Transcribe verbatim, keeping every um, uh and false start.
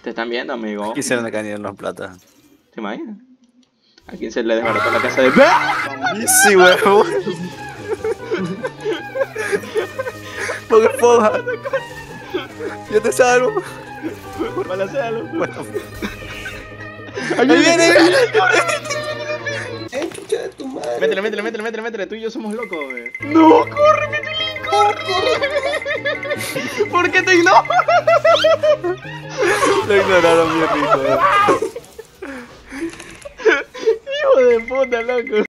Te están viendo, amigo. Quisieron acá ni los plata. ¿Te imaginas? ¿A quién se le desbarató la casa de... Sí, huevo. Pongo esponja. Yo te salvo. Balancealo. Bueno. ¡Ahí viene! ¡Eh, chucha de tu madre! Métele, métele, métele, métele, métele. Tú y yo somos locos, güey. ¡No! ¡Corre, Michelin! ¡Corre, corre! ¿Por qué te ignoro? Lo ignoraron bien rico. Hijo de puta, loco.